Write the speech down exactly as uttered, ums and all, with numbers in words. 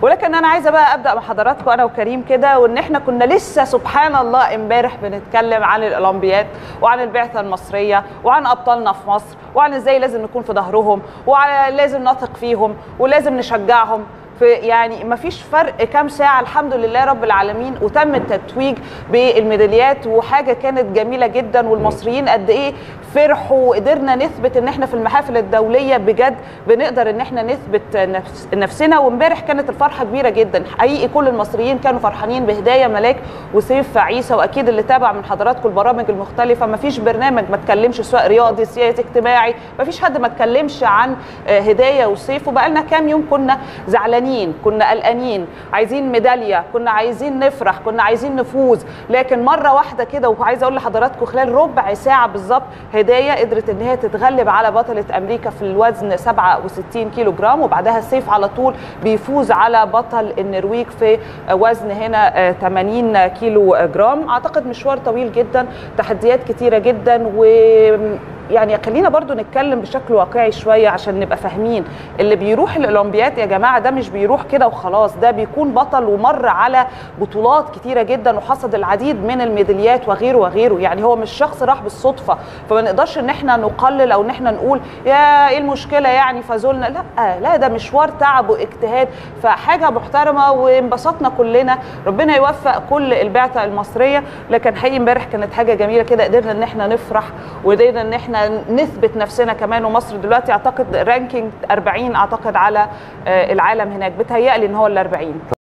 ولكن انا عايزه بقى ابدا مع حضراتكم انا وكريم كده، وان احنا كنا لسه سبحان الله امبارح بنتكلم عن الاولمبياد وعن البعثه المصريه وعن ابطالنا في مصر وعن ازاي لازم نكون في ظهرهم وعلى لازم نثق فيهم ولازم نشجعهم. يعني ما فيش فرق كام ساعه الحمد لله رب العالمين وتم التتويج بالميداليات، وحاجه كانت جميله جدا. والمصريين قد ايه فرحوا، وقدرنا نثبت ان احنا في المحافل الدوليه بجد بنقدر ان احنا نثبت نفس نفسنا. وامبارح كانت الفرحه كبيره جدا حقيقي، كل المصريين كانوا فرحانين بهدايه ملاك وسيف عيسى. واكيد اللي تابع من حضراتكم البرامج المختلفه ما فيش برنامج ما اتكلمش، سواء رياضي سياسي اجتماعي، ما فيش حد ما اتكلمش عن هدايه وسيف. وبقى لنا كام يوم كنا زعلانين، كنا قلقانين، عايزين ميداليه، كنا عايزين نفرح، كنا عايزين نفوز. لكن مره واحده كده، وعايزه اقول لحضراتكم خلال ربع ساعه بالظبط هدايه قدرت ان هي تتغلب على بطله امريكا في الوزن سبعة وستين كيلو جرام، وبعدها سيف على طول بيفوز على بطل النرويج في وزن هنا ثمانين كيلو جرام. اعتقد مشوار طويل جدا، تحديات كتيره جدا، و يعني خلينا برضو نتكلم بشكل واقعي شويه عشان نبقى فاهمين. اللي بيروح الاولمبياد يا جماعه ده مش بيروح كده وخلاص، ده بيكون بطل ومر على بطولات كتيره جدا وحصد العديد من الميداليات وغيره وغيره. يعني هو مش شخص راح بالصدفه، فما نقدرش ان احنا نقلل او ان احنا نقول يا ايه المشكله يعني فزولنا. لا لا، ده مشوار تعب واجتهاد، فحاجه محترمه وانبسطنا كلنا. ربنا يوفق كل البعثه المصريه. لكن حقيقي امبارح كانت حاجه جميله كده، قدرنا ان احنا نفرح وقدرنا ان احنا نثبت نفسنا كمان. ومصر دلوقتي اعتقد رانكينج أربعين اعتقد على العالم هناك، بتهيألي ان هو ال أربعين.